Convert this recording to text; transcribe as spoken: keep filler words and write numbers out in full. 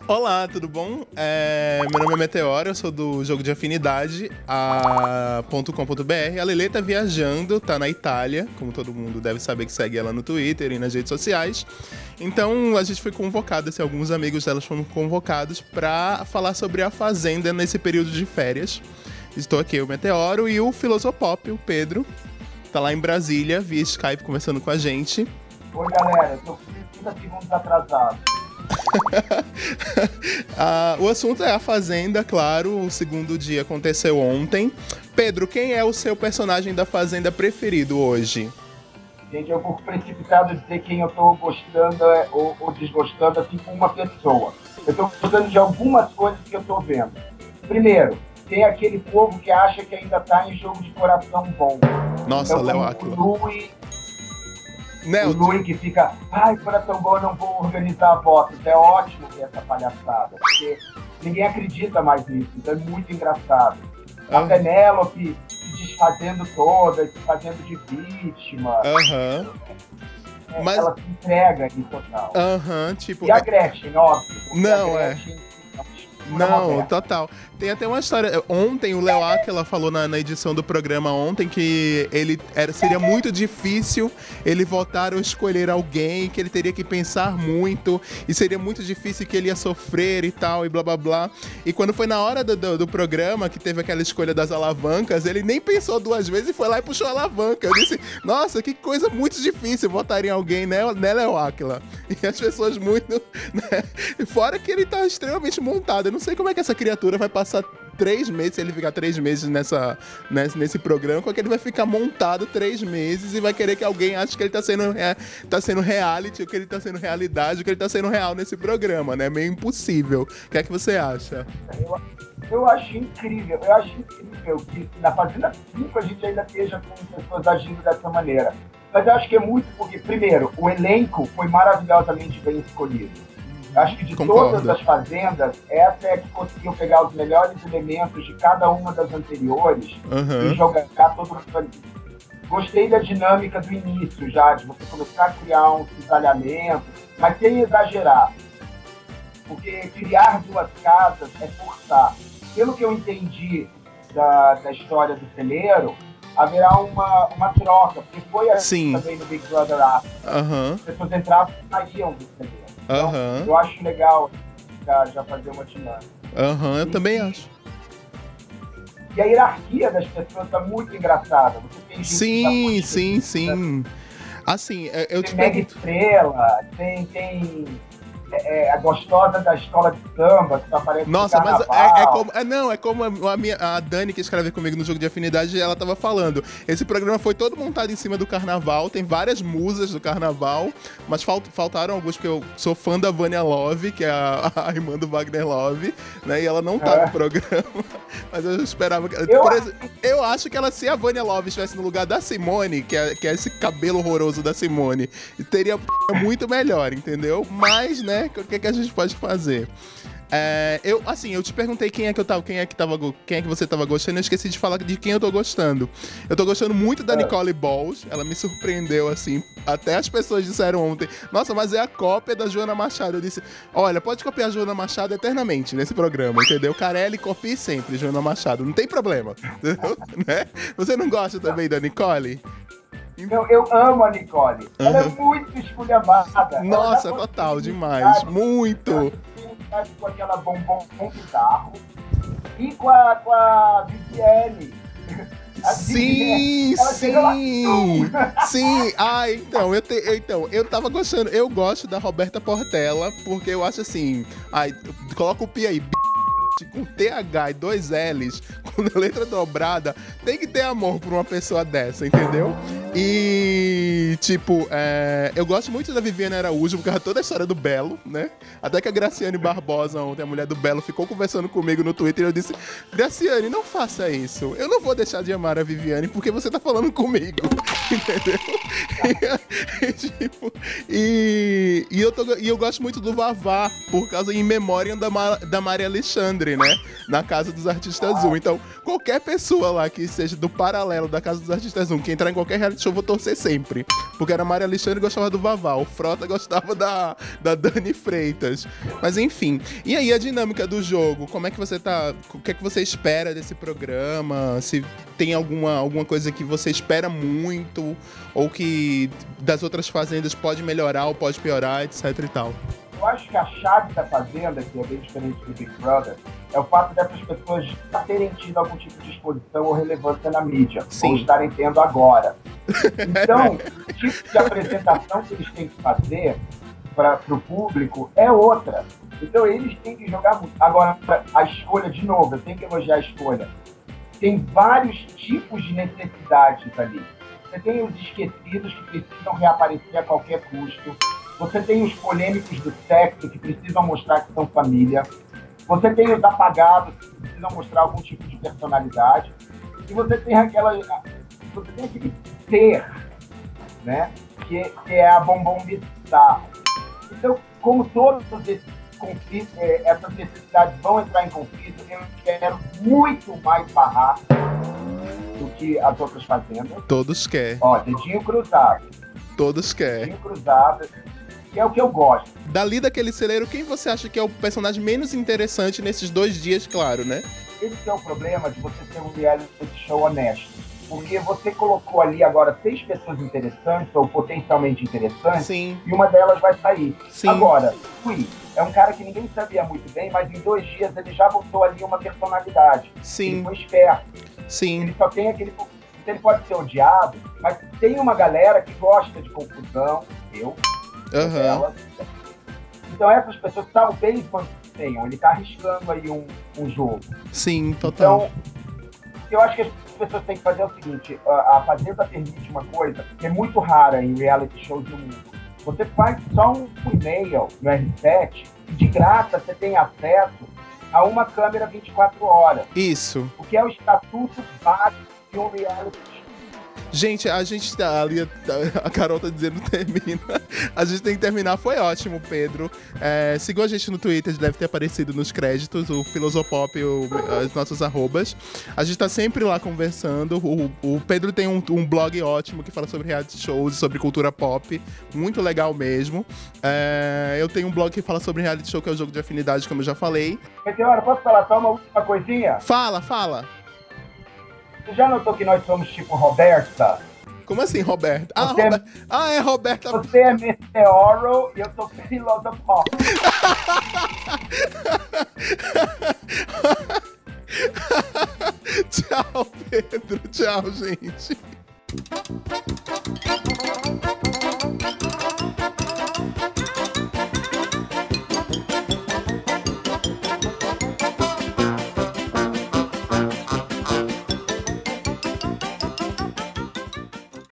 Olá, tudo bom? É, meu nome é Meteoro, eu sou do jogo de afinidade, a ponto com ponto br. A Lelê tá viajando, tá na Itália, como todo mundo deve saber que segue ela no Twitter e nas redes sociais. Então a gente foi convocado, assim, alguns amigos delas foram convocados pra falar sobre a Fazenda nesse período de férias. Estou aqui, o Meteoro, e o Filosopop, o Pedro, tá lá em Brasília, via Skype, conversando com a gente. Oi, galera, eu tô trinta segundos atrasado. ah, o assunto é a Fazenda, claro. O segundo dia aconteceu ontem. Pedro, quem é o seu personagem da Fazenda preferido hoje? Gente, eu vou precipitado dizer quem eu tô gostando ou, ou desgostando, assim, com uma pessoa. Eu tô gostando de algumas coisas que eu tô vendo. Primeiro, tem aquele povo que acha que ainda tá em jogo de coração bom. Nossa, então, Léo Áquila. O Lui, o Lui que fica, ai, coração bom, eu não vou organizar votos. É ótimo ver essa palhaçada, porque ninguém acredita mais nisso, então é muito engraçado. A uhum. Penélope se desfazendo toda, se fazendo de vítima. Uhum. É, Mas... Ela se entrega em total. Uhum, tipo... E a Gretchen, óbvio. Não, Gretchen, é... Não, total. Tem até uma história. Ontem o Léo Áquila falou na, na edição do programa ontem que ele era, seria muito difícil ele votar ou escolher alguém, que ele teria que pensar muito e seria muito difícil, que ele ia sofrer e tal, e blá blá blá. E quando foi na hora do, do, do programa, que teve aquela escolha das alavancas, ele nem pensou duas vezes e foi lá e puxou a alavanca. Eu disse, nossa, que coisa muito difícil votar em alguém, né, né Léo Áquila? E as pessoas muito... Né? Fora que ele tá extremamente montado. Eu não sei como é que essa criatura vai passar três meses, se ele ficar três meses nessa, nesse, nesse programa, como é que ele vai ficar montado três meses e vai querer que alguém ache que ele tá sendo, é, tá sendo reality, ou que ele tá sendo realidade, ou que ele tá sendo real nesse programa, né? Meio impossível. O que é que você acha? Eu, eu acho incrível, eu acho incrível que na Fazenda cinco a gente ainda esteja com pessoas agindo dessa maneira. Mas eu acho que é muito porque, primeiro, o elenco foi maravilhosamente bem escolhido. Acho que de Concordo. Todas as fazendas, essa é a que conseguiu pegar os melhores elementos de cada uma das anteriores uhum. e jogar todo mundo. Gostei da dinâmica do início já, de você começar a criar um cisalhamento, mas sem exagerar. Porque criar duas casas é forçar. Pelo que eu entendi da, da história do celeiro, haverá uma, uma troca, porque foi assim também no Big Brother Africa. Uhum. As pessoas entravam e saíam do celeiro. Então, uhum. eu acho legal já, já fazer uma dinâmica. Aham, uhum, eu e, também acho. E a hierarquia das pessoas está muito engraçada. Você tem gente sim, que tá sim, sim. Assim, eu tem te Mega pergunto... Estrela, tem, tem é, a gostosa da escola de samba, que tá aparecendo no Nossa, mas carnaval. é, é como... É, não, é como a, minha, a Dani, que escreve comigo no Jogo de Afinidade, ela tava falando. Esse programa foi todo montado em cima do carnaval, tem várias musas do carnaval, mas falt, faltaram alguns, porque eu sou fã da Vânia Love, que é a, a irmã do Wagner Love, né, e ela não tá é. no programa, mas eu esperava... Que, eu, por exemplo, eu acho que ela, se a Vânia Love estivesse no lugar da Simone, que é, que é esse cabelo horroroso da Simone, teria muito melhor, entendeu? Mas, né, o que, é que a gente pode fazer? É, eu, assim, eu te perguntei quem é que eu tava, quem é que tava, quem é que você tava gostando, eu esqueci de falar de quem eu tô gostando. Eu tô gostando muito da Nicole Balls, ela me surpreendeu, assim, até as pessoas disseram ontem, nossa, mas é a cópia da Joana Machado. Eu disse, olha, pode copiar a Joana Machado eternamente nesse programa, entendeu? Carelli, copie sempre Joana Machado, não tem problema, entendeu? Né? Você não gosta também da Nicole? Eu, eu amo a Nicole. Uhum. Ela é muito esculhambada. Nossa, total, demais. Muito. Com aquela bombom com bizarro. E com a, com a Viviane. A sim, sim, sim. Ah, então eu, te, eu, então, eu tava gostando. Eu gosto da Roberta Portela, porque eu acho assim. Ai, coloca o pi aí. Com T H e dois L's, com letra dobrada, tem que ter amor por uma pessoa dessa, entendeu? E, tipo, é, eu gosto muito da Viviane Araújo, por causa de toda a história do Belo, né? Até que a Graciane Barbosa, ontem, a mulher do Belo, ficou conversando comigo no Twitter e eu disse, Graciane, não faça isso. Eu não vou deixar de amar a Viviane porque você tá falando comigo, entendeu? E, tipo, e, e, eu tô, e eu gosto muito do Vavá, por causa, em memória da, Mar, da Maria Alexandre, sempre, né? Na Casa dos Artistas um. Então, qualquer pessoa lá que seja do paralelo da Casa dos Artistas um, que entrar em qualquer reality show, eu vou torcer sempre. Porque era a Maria Alexandre gostava do Vavá, o Frota gostava da, da Dani Freitas. Mas enfim. E aí, a dinâmica do jogo? Como é que você tá... O que é que você espera desse programa? Se tem alguma, alguma coisa que você espera muito, ou que das outras fazendas pode melhorar ou pode piorar, etc e tal. Eu acho que a chave da Fazenda, que é bem diferente do Big Brother, é o fato dessas pessoas já terem tido algum tipo de exposição ou relevância na mídia, Sim. ou estarem tendo agora. Então, o tipo de apresentação que eles têm que fazer para o público é outra. Então, eles têm que jogar muito. Agora, a escolha, de novo, eu tenho que elogiar a escolha. Tem vários tipos de necessidades ali. Você tem os esquecidos que precisam reaparecer a qualquer custo. Você tem os polêmicos do sexo que precisam mostrar que são família. Você tem os apagados que precisam mostrar algum tipo de personalidade. E você tem aquela, você tem aquele ser, né? Que, que é a bombom bizarra. Então, como todos esses conflitos, essas necessidades vão entrar em conflito, eu quero muito mais barraco do que as outras fazendas. Todos querem. Ó, dedinho cruzado. Todos querem. Dedinho cruzado. Que é o que eu gosto. Dali daquele celeiro, quem você acha que é o personagem menos interessante nesses dois dias, claro, né? Esse é o problema de você ter um reality show honesto. Porque você colocou ali agora seis pessoas interessantes, ou potencialmente interessantes, Sim. E uma delas vai sair. Sim. Agora, Cui é um cara que ninguém sabia muito bem, mas em dois dias ele já botou ali uma personalidade. Sim. Ele foi esperto. Sim. Ele só tem aquele... Ele pode ser odiado, mas tem uma galera que gosta de confusão. Eu... Uhum. Ela. Então essas pessoas talvez tenham, ele tá arriscando aí um, um jogo. Sim, total. Então, eu acho que as pessoas têm que fazer o seguinte, a, a Fazenda permite uma coisa que é muito rara em reality shows do mundo. Você faz só um e-mail no R sete e de graça você tem acesso a uma câmera vinte e quatro horas. Isso. O que é o estatuto básico de um reality show. Gente, a gente tá ali, a Carol tá dizendo termina. A gente tem que terminar, foi ótimo, Pedro. É, sigam a gente no Twitter, deve ter aparecido nos créditos, o Filosopop e o, as nossas arrobas. A gente tá sempre lá conversando. O, o Pedro tem um, um blog ótimo que fala sobre reality shows e sobre cultura pop. Muito legal mesmo. É, eu tenho um blog que fala sobre reality show, que é o Jogo de Afinidade, como eu já falei. Meteora, posso falar só uma última coisinha? Fala, fala. Você já notou que nós somos tipo Roberta? Como assim, Roberta? Ah, Você é- Rober- ah, é Roberta. Você é Meteoro e eu sou Filosopop. Tchau, Pedro. Tchau, gente.